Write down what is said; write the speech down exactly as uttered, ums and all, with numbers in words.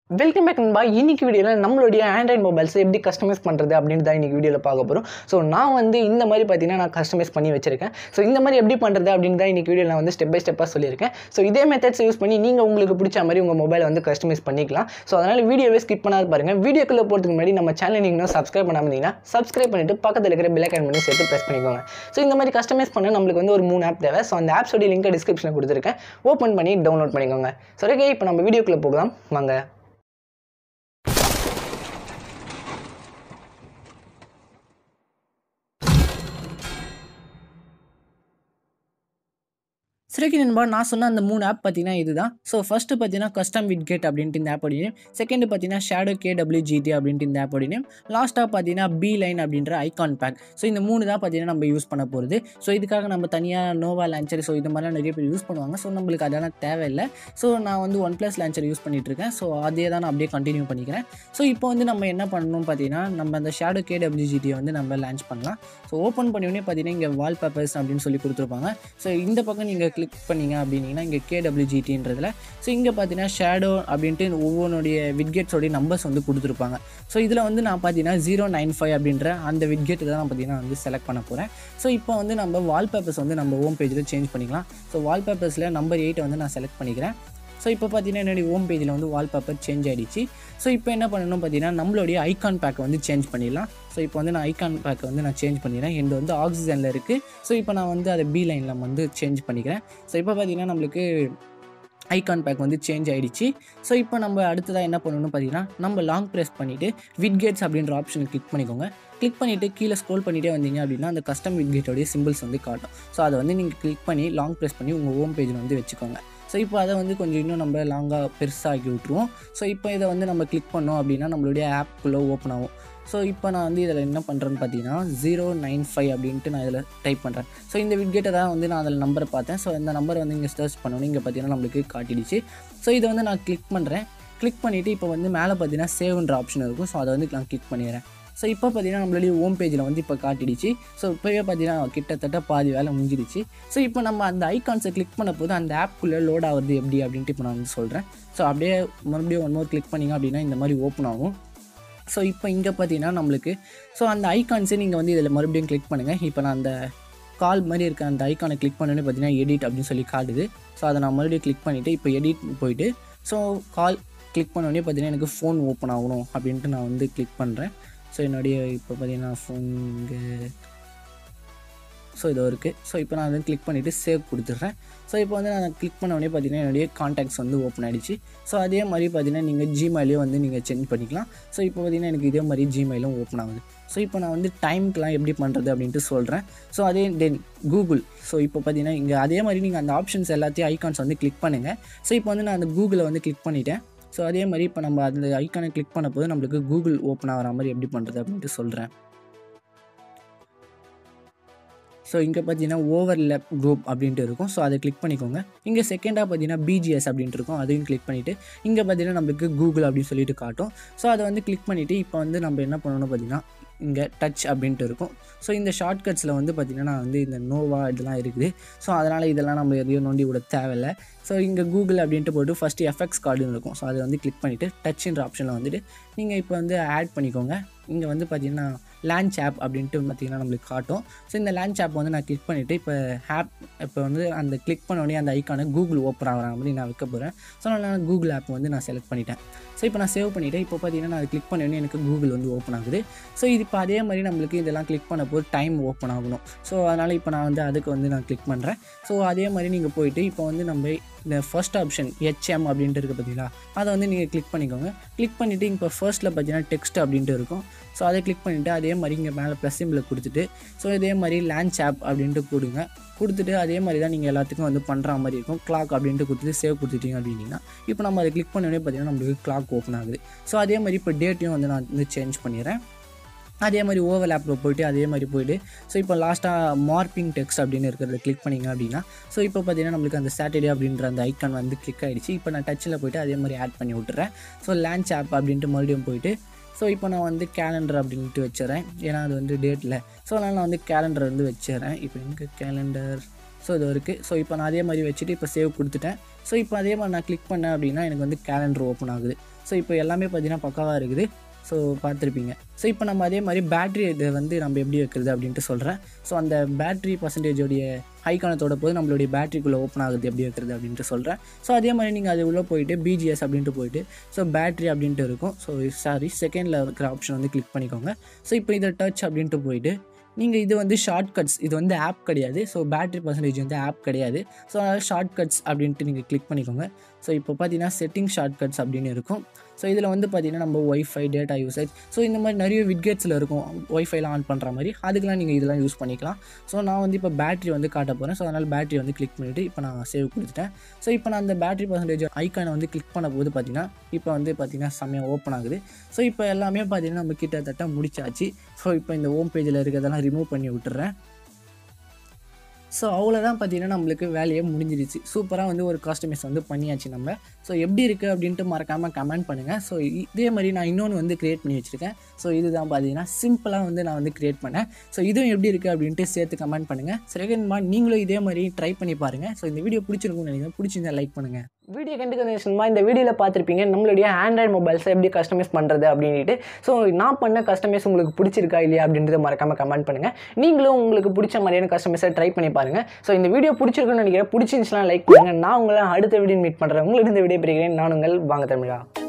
Welcome back நண்பா. இன்னைக்கு வீடியோவில் நம்மளுடைய ஆண்ட்ராய்ட் மொபைல்ஸை எப்படி கஸ்டமைஸ் பண்ணுறது அப்படின்னு தான் இன்றைக்கி வீடியோவில் பார்க்க போகிறோம். ஸோ நான் வந்து இந்த மாதிரி பார்த்தீங்கன்னா நான் கஸ்டமைஸ் பண்ணி வச்சிருக்கேன். ஸோ இந்த மாதிரி எப்படி பண்ணுறது அப்படின்னு தான் இன்றைக்கி வீடியோவில் நான் வந்து ஸ்டெப் பை ஸ்டெப்பாக சொல்லியிருக்கேன். ஸோ இதே மெத்தட்ஸ் யூஸ் பண்ணி நீங்கள் உங்களுக்கு பிடிச்ச மாதிரி உங்கள் மொபைலை வந்து கஸ்டமைஸ் பண்ணிக்கலாம். ஸோ அதனால் வீடியோவே ஸ்கிப் பண்ணாத பாருங்கள். வீடியோக்குள்ளே போகிறதுக்கு முன்னாடி நம்ம சேனலை நீங்கள் சப்ஸ்கிரைப் பண்ணாமல் இருந்தீங்கன்னா சப்ஸ்கிரைப் பண்ணிட்டு பக்கத்தில் இருக்கிற பெல் ஐகான் பண்ணி சேர்த்து ப்ரெஸ் பண்ணிக்கோங்க. ஸோ இந்த மாதிரி கஸ்டமைஸ் பண்ண நம்மளுக்கு வந்து ஒரு மூணு ஆப் தேவை. ஸோ அந்த ஆப்ஸோட லிங்க் டிஸ்கிரிப்ஷனில் கொடுத்துருக்கேன். ஓப்பன் பண்ணி டவுன்லோட் பண்ணிக்கோங்க. ஸோ ஓகே, இப்போ நம்ம வீடியோக்குள்ளே போகலாம் வாங்க. சரி நண்பா, நான் சொன்ன அந்த மூணு ஆப் பார்த்தீங்கன்னா இதுதான். ஸோ ஃபஸ்ட்டு பார்த்தீங்கன்னா கஸ்டம் விட்கெட் அப்படின்ட்டு இந்த ஆப்போட நேம், செகண்ட் பார்த்தீங்கன்னா ஷேடோ கேடபிள்யூஜிடி அப்படின்ட்டு இந்த ஆப்போட நேம், லாஸ்ட்டாக பார்த்தீங்கன்னா பீலைன் அப்படின்ற ஐகான் பேக். ஸோ இந்த மூணு தான் பார்த்தீங்கன்னா நம்ம யூஸ் பண்ண போகிறது. ஸோ இதுக்காக நம்ம தனியாக நோவா லான்ச்சர் ஸோ இது மாதிரிலாம் நிறைய பேர் யூஸ் பண்ணுவாங்க. ஸோ நம்மளுக்கு அதெல்லாம் தேவையில்லை. ஸோ நான் வந்து ஒன் ப்ளஸ் லான்ச்சர் யூஸ் பண்ணிகிட்ருக்கேன். ஸோ அதே தான் நான் அப்படியே கண்டினியூ பண்ணிக்கிறேன். ஸோ இப்போ வந்து நம்ம என்ன பண்ணணும் பார்த்தீங்கன்னா, நம்ம அந்த ஷேடோ கேடபிள்யூஜிடியை வந்து நம்ம லான்ச் பண்ணலாம். ஸோ ஓப்பன் பண்ணியோடனே பார்த்தீங்கன்னா இங்கே வால் பேப்பர்ஸ் அப்படின்னு சொல்லி கொடுத்துருப்பாங்க. ஸோ இந்த பக்கம் நீங்கள் கிளிக் பண்ணிங்க அப்படின்னா இங்கே கேடபிள்யூஜிடின்றதுல ஸோ இங்கே பார்த்தீங்கன்னா ஷேடோ அப்படின்ட்டு ஒவ்வொன்றுடைய விட்கெட்ஸோடைய நம்பர்ஸ் வந்து கொடுத்துருப்பாங்க. ஸோ இதில் வந்து நான் பார்த்தீங்கன்னா ஜீரோ நைன் ஃபைவ் அப்படின்ற அந்த விட்கெட் தான் நான் பார்த்தீங்கன்னா வந்து செலக்ட் பண்ண போகிறேன். ஸோ இப்போ வந்து நம்ம வால்பேப்பர்ஸ் வந்து நம்ம ஹோம் பேஜில் சேஞ்ச் பண்ணிக்கலாம். ஸோ வால்பேப்பர்ஸில் நம்பர் எயிட்டை வந்து நான் செலக்ட் பண்ணிக்கிறேன். ஸோ இப்போ பார்த்தீங்கன்னா என்னுடைய ஹோம் பேஜில் வந்து வால்பேப்பர் சேஞ்ச் ஆகிடுச்சு. ஸோ இப்போ என்ன பண்ணணும் பார்த்தீங்கன்னா நம்மளுடைய ஐகான் பேக்கை வந்து சேஞ்ச் பண்ணிடலாம். ஸோ இப்போ வந்து நான் ஐகான் பேக்கை வந்து நான் சேஞ்ச் பண்ணிடுறேன். எந்த வந்து ஆக்சிஜனில் இருக்குது. ஸோ இப்போ நான் வந்து அதை பி லைனில் வந்து சேஞ்ச் பண்ணிக்கிறேன். ஸோ இப்போ பார்த்தீங்கன்னா நம்மளுக்கு ஐகான் பேக் வந்து சேஞ்ச் ஆகிடுச்சு. ஸோ இப்போ நம்ம அடுத்ததாக என்ன பண்ணணும்னு பார்த்தீங்கன்னா நம்ம லாங் ப்ரெஸ் பண்ணிவிட்டு விட்கெட்ஸ் அப்படின்ற ஆப்ஷனை கிளிக் பண்ணிக்கோங்க. கிளிக் பண்ணிவிட்டு கீழே ஸ்க்ரோல் பண்ணிகிட்டே வந்தீங்க அப்படின்னா அந்த கஸ்டம் விட்கெட்டோடைய சிம்பிள்ஸ் வந்து காட்டும். ஸோ அதை வந்து நீங்கள் கிளிக் பண்ணி லாங் ப்ரெஸ் பண்ணி உங்கள் ஹோம் பேஜில் வந்து வச்சுக்கோங்க. ஸோ இப்போ அதை வந்து கொஞ்சம் இன்னும் நம்ம லாங்காக பெருசாகி விட்ருவோம். ஸோ இப்போ இதை வந்து நம்ம கிளிக் பண்ணோம் அப்படின்னா நம்மளுடைய ஆப்புக்குள்ளே ஓப்பன் ஆகும். ஸோ இப்போ நான் வந்து இதில் என்ன பண்ணுறேன்னு பார்த்தீங்கன்னா ஜீரோ நைன் ஃபைவ் அப்படின்ட்டு நான் இதில் டைப் பண்ணுறேன். ஸோ இந்த விட்கெட்டை தான் வந்து நான் அதில் நம்பரை பார்த்தேன். ஸோ இந்த நம்பரை வந்து இங்கே சர்ச் பண்ணணும். இங்கே பார்த்தீங்கன்னா நம்மளுக்கு காட்டிடுச்சு. ஸோ இதை வந்து நான் கிளிக் பண்ணுறேன். கிளிக் பண்ணிவிட்டு இப்போ வந்து மேலே பார்த்தீங்கன்னா சேவ்ன்ற ஆப்ஷன் இருக்கும். ஸோ அதை வந்து நான் கிளிக் பண்ணிடுறேன். ஸோ இப்போ பார்த்தீங்கன்னா நம்மளுடைய ஹோம் பேஜில் வந்து இப்போ காட்டிடுச்சு. ஸோ இப்போவே பார்த்தீங்கன்னா கிட்டத்தட்ட பாதி வேலை முடிஞ்சிடுச்சு. ஸோ இப்போ நம்ம அந்த ஐகான்ஸை கிளிக் பண்ண போது அந்த ஆப்புக்குள்ளே லோட் ஆகுது எப்படி அப்படின்ட்டு இப்போ நான் வந்து சொல்கிறேன். ஸோ அப்படியே மறுபடியும் ஒன் மோர் கிளிக் பண்ணிங்க அப்படின்னா இந்த மாதிரி ஓப்பன் ஆகும். ஸோ இப்போ இங்கே பார்த்தீங்கன்னா நம்மளுக்கு ஸோ அந்த ஐகான்ஸை நீங்கள் வந்து இதில் மறுபடியும் கிளிக் பண்ணுங்கள். இப்போ நான் அந்த கால் மாதிரி இருக்க அந்த ஐக்கானை கிளிக் பண்ணோன்னே பார்த்தீங்கன்னா எடிட் அப்படின்னு சொல்லி காட்டுது. ஸோ அதை நான் மறுபடியும் கிளிக் பண்ணிவிட்டு இப்போ எடிட் போயிட்டு ஸோ கால் கிளிக் பண்ணோடனே பார்த்தீங்கன்னா எனக்கு ஃபோன் ஓப்பன் ஆகணும் அப்படின்ட்டு நான் வந்து கிளிக் பண்ணுறேன். ஸோ என்னுடைய இப்போ பார்த்தீங்கன்னா ஃபோன் இங்கே ஸோ இதோ இருக்குது. ஸோ இப்போ நான் வந்து கிளிக் பண்ணிவிட்டு சேவ் கொடுத்துட்றேன். ஸோ இப்போ வந்து நான் கிளிக் பண்ண உடனே பார்த்தீங்கன்னா என்னுடைய கான்டாக்ட்ஸ் வந்து ஓப்பன் ஆகிடுச்சு. ஸோ அதே மாதிரி பார்த்தீங்கன்னா நீங்கள் ஜிமெயிலையும் வந்து நீங்கள் சேஞ்ச் பண்ணிக்கலாம். ஸோ இப்போ பார்த்தீங்கன்னா எனக்கு இதே மாதிரி ஜிமெயிலும் ஓப்பன் ஆகுது. ஸோ இப்போ நான் வந்து டைம்க்கெலாம் எப்படி பண்ணுறது அப்படின்ட்டு சொல்கிறேன். ஸோ அதே தென் கூகுள். ஸோ இப்போ பார்த்தீங்கன்னா இங்கே அதே மாதிரி நீங்கள் அந்த ஆப்ஷன்ஸ் எல்லாத்தையும் ஐகான்ஸ் வந்து கிளிக் பண்ணுங்கள். ஸோ இப்போ வந்து நான் அந்த கூகுளை வந்து கிளிக் பண்ணிவிட்டேன். ஸோ அதே மாதிரி இப்போ நம்ம அந்த ஐக்கானை கிளிக் பண்ண போது நம்மளுக்கு கூகுள் ஓப்பன் ஆகிற மாதிரி எப்படி பண்ணுறது அப்படின்ட்டு சொல்கிறேன். ஸோ இங்கே பார்த்தீங்கன்னா ஓவர்லேப் குரூப் அப்படின்ட்டு இருக்கும். ஸோ அதை கிளிக் பண்ணிக்கோங்க. இங்கே செகண்டாக பார்த்தீங்கன்னா பிஜிஎஸ் அப்படின்ட்டு இருக்கும். அதையும் கிளிக் பண்ணிவிட்டு இங்கே பார்த்தீங்கன்னா நம்மளுக்கு கூகுள் அப்படின்னு சொல்லிட்டு காட்டும். ஸோ அதை வந்து கிளிக் பண்ணிவிட்டு இப்போ வந்து நம்ம என்ன பண்ணணும் பார்த்தீங்கன்னா இங்கே டச் அப்படின்ட்டு இருக்கும். ஸோ இந்த ஷார்ட்கட்ஸில் வந்து பார்த்திங்கன்னா நான் வந்து இந்த நோவா இதெல்லாம் இருக்குது. ஸோ அதனால் இதெல்லாம் நம்ம எதையும் நோண்டி விட தேவையில்லை. ஸோ இங்கே கூகுள் அப்படின்ட்டு போட்டு ஃபஸ்ட்டு எஃப்எக்ஸ் கார்டுன்னு இருக்கும். ஸோ அதை வந்து கிளிக் பண்ணிவிட்டு டச்ன்ற ஆப்ஷனில் வந்துட்டு நீங்கள் இப்போ வந்து ஆட் பண்ணிக்கோங்க. இங்கே வந்து பார்த்திங்கன்னா லான்ச் ஆப் அப்படின்ட்டு பார்த்திங்கன்னா நம்மளுக்கு காட்டும். ஸோ இந்த லான்ச் ஆப் வந்து நான் கிளிக் பண்ணிவிட்டு இப்போ ஆப் இப்போ வந்து அந்த கிளிக் பண்ணோடனே அந்த ஐக்கானை கூகுள் ஓப்பன் ஆகிற மாதிரி நான் வைக்க போகிறேன். ஸோ நான் கூகுள் ஆப் வந்து நான் செலக்ட் பண்ணிட்டேன். ஸோ இப்போ நான் சேவ் பண்ணிவிட்டேன். இப்போ பார்த்திங்கன்னா நான் கிளிக் பண்ணோடனே எனக்கு கூகுள் வந்து ஓப்பன் ஆகுது. ஸோ இது இப்போ அதே மாதிரி நம்மளுக்கு இதெல்லாம் கிளிக் பண்ண போது டைம் ஓப்பன் ஆகணும். ஸோ அதனால் இப்போ நான் வந்து அதுக்கு வந்து நான் கிளிக் பண்ணுறேன். ஸோ அதே மாதிரி நீங்கள் போயிட்டு இப்போ வந்து நம்ம இந்த ஃபர்ஸ்ட் ஆப்ஷன் ஹெச்எம் அப்படின்ட்டு இருக்குது பார்த்தீங்களா, அதை வந்து நீங்கள் கிளிக் பண்ணிக்கோங்க. கிளிக் பண்ணிவிட்டு இப்போ ஃபர்ஸ்ட்டில் பார்த்தீங்கன்னா டெக்ஸ்ட் அப்படின்ட்டு இருக்கும். ஸோ அதை கிளிக் பண்ணிவிட்டு அதே மாதிரி இங்கே மேலே ப்ளஸ் சிம்பிள் கொடுத்துட்டு ஸோ இதே மாதிரி லான்ச் ஆப் அப்படின்ட்டு கொடுங்க. கொடுத்துட்டு அதே மாதிரி தான் நீங்கள் எல்லாத்துக்கும் வந்து பண்ணுற மாதிரி இருக்கும். கிளாக் அப்படின்ட்டு கொடுத்துட்டு சேவ் கொடுத்துட்டீங்க அப்படின்னா இப்போ நம்ம அதை கிளிக் பண்ணோடனே பார்த்தீங்கன்னா நம்மளுக்கு கிளாக் ஓப்பன் ஆகுது. ஸோ அதே மாதிரி இப்போ டேட்டையும் வந்து நான் வந்து சேஞ்ச் பண்ணிடுறேன். அதே மாதிரி ஓவர் லேப்பில் போய்ட்டு அதே மாதிரி போய்ட்டு ஸோ இப்போ லாஸ்ட்டாக மார்பிங் டெக்ஸ்ட் அப்படின்னு இருக்கிறத கிளிக் பண்ணிங்க அப்படின்னா ஸோ இப்போ பார்த்தீங்கன்னா நம்மளுக்கு அந்த சாட்டர்டே அப்படின்ற அந்த ஐக்கான் வந்து கிளிக் ஆகிடுச்சு. இப்போ நான் டச்சில் போய்ட்டு அதே மாதிரி ஆட் பண்ணி விட்டுறேன். ஸோ லான்ச் ஆப் அப்படின்ட்டு மறுபடியும் போய்ட்டு ஸோ இப்போ நான் வந்து கேலண்டர் அப்படின்ட்டு வச்சுறேன். ஏன்னா அது வந்து டேட்டில். ஸோ அதனால் நான் வந்து கேலண்டர் வந்து வச்சுறேன். இப்போ எனக்கு கேலண்டர் ஸோ இது இருக்குது. ஸோ இப்போ நான் அதே மாதிரி வச்சுட்டு இப்போ சேவ் கொடுத்துட்டேன். ஸோ இப்போ அதே மாதிரி நான் கிளிக் பண்ணேன் அப்படின்னா எனக்கு வந்து கேலண்டர் ஓப்பன் ஆகுது. ஸோ இப்போ எல்லாமே பார்த்தீங்கன்னா பக்காவாக இருக்குது. ஸோ பார்த்துருப்பீங்க. ஸோ இப்போ நம்ம அதே மாதிரி பேட்ரி இதை வந்து நம்ம எப்படி வைக்கிறது அப்படின்ட்டு சொல்கிறேன். ஸோ அந்த பேட்ரி பர்சன்டேஜோடைய ஐக்கானத்தோட போது நம்மளுடைய பேட்டரிக்குள்ளே ஓப்பன் ஆகுது எப்படி வைக்கிறது அப்படின்ட்டு சொல்கிறேன். ஸோ அதே மாதிரி நீங்கள் அது உள்ளே போயிட்டு பிஜிஎஸ் அப்படின்ட்டு போயிட்டு ஸோ பேட்ரி அப்படின்ட்டு இருக்கும். ஸோ சாரி செகண்டில் இருக்கிற ஆப்ஷன் வந்து கிளிக் பண்ணிக்கோங்க. ஸோ இப்போ இதை டச் அப்படின்ட்டு போயிட்டு நீங்கள் இது வந்து ஷார்ட்கட்ஸ், இது வந்து ஆப் கிடையாது. ஸோ பேட்ரி பர்சன்டேஜ் வந்து ஆப் கிடையாது. ஸோ அதனால் ஷார்ட்கட்ஸ் அப்படின்ட்டு நீங்கள் கிளிக் பண்ணிக்கோங்க. ஸோ இப்போ பார்த்தீங்கன்னா செட்டிங் ஷார்ட்கட்ஸ் அப்படின்னு இருக்கும். ஸோ இதில் வந்து பார்த்திங்கன்னா நம்ம ஒய்ஃபை டேட்டா யூசேஜ் ஸோ இந்த மாதிரி நிறைய விட்கெட்ஸில் இருக்கும் ஒய்ஃபைலாம் ஆன் பண்ணுற மாதிரி, அதுக்கெலாம் நீங்கள் இதெல்லாம் யூஸ் பண்ணிக்கலாம். ஸோ நான் வந்து இப்போ பேட்ரி வந்து காட்ட போகிறேன். ஸோ அதனால் பேட்ரி வந்து கிளிக் பண்ணிவிட்டு இப்போ நான் சேவ் கொடுத்துட்டேன். ஸோ இப்போ நான் அந்த பேட்ரி பர்சன்டேஜ் ஐக்கானை வந்து கிளிக் பண்ண போது பார்த்திங்கன்னா இப்போ வந்து பார்த்திங்கன்னா செம்மையாக ஓப்பன் ஆகுது. ஸோ இப்போ எல்லாமே பார்த்திங்கன்னா நம்ம கிட்டத்தட்ட முடிச்சாச்சு. ஸோ இப்போ இந்த ஹோம் பேஜில் இருக்கிறதெல்லாம் ரிமூவ் பண்ணி விட்டுறேன். ஸோ அவ்வளோதான் பார்த்தீங்கன்னா நம்மளுக்கு வேலையே முடிஞ்சிருச்சு. சூப்பராக வந்து ஒரு கஸ்டமைஸ் வந்து பண்ணியாச்சு நம்ம. ஸோ எப்படி இருக்குது அப்படின்ட்டு மறக்காமல் கமெண்ட் பண்ணுங்கள். ஸோ இதே மாதிரி நான் இன்னொன்று வந்து க்ரியேட் பண்ணி வச்சுருக்கேன். ஸோ இதுதான் பார்த்தீங்கன்னா சிம்பிளாக வந்து நான் வந்து க்ரியேட் பண்ணேன். ஸோ இதுவும் எப்படி இருக்குது அப்படின்ட்டு சேர்த்து கமெண்ட் பண்ணுங்கள். செகண்ட்மா நீங்களும் இதே மாதிரி ட்ரை பண்ணி பாருங்கள். ஸோ இந்த வீடியோ பிடிச்சிருக்கும்னு நினைக்கிறேன். பிடிச்சிருந்தா லைக் பண்ணுங்கள். வீடியோ கண்டினியூஷன்மா இந்த வீடியோவில் பார்த்துருப்பீங்க நம்மளுடைய ஆண்ட்ராய்டு மொபைல்ஸை எப்படி கஸ்டமைஸ் பண்ணுறது அப்படின்ட்டு. ஸோ நான் பண்ண கஸ்டமைஸ் உங்களுக்கு பிடிச்சிருக்கா இல்லையா அப்படின்றத மறக்காமல் கமெண்ட் பண்ணுங்கள். நீங்களும் உங்களுக்கு பிடிச்ச மாதிரியான கஸ்டமைஸை ட்ரை பண்ணி பாருங்கள். ஸோ இந்த வீடியோ பிடிச்சிருக்குன்னு நினைக்கிறேன். பிடிச்சிருந்துச்சுன்னா லைக் பண்ணுங்கள். நான் உங்களை அடுத்த வீடியோ மீட் பண்ணுறேன். உங்களுக்கு இந்த வீடியோ பிடிக்கிறேன். நான் உங்கள் வாங்க தமிழா.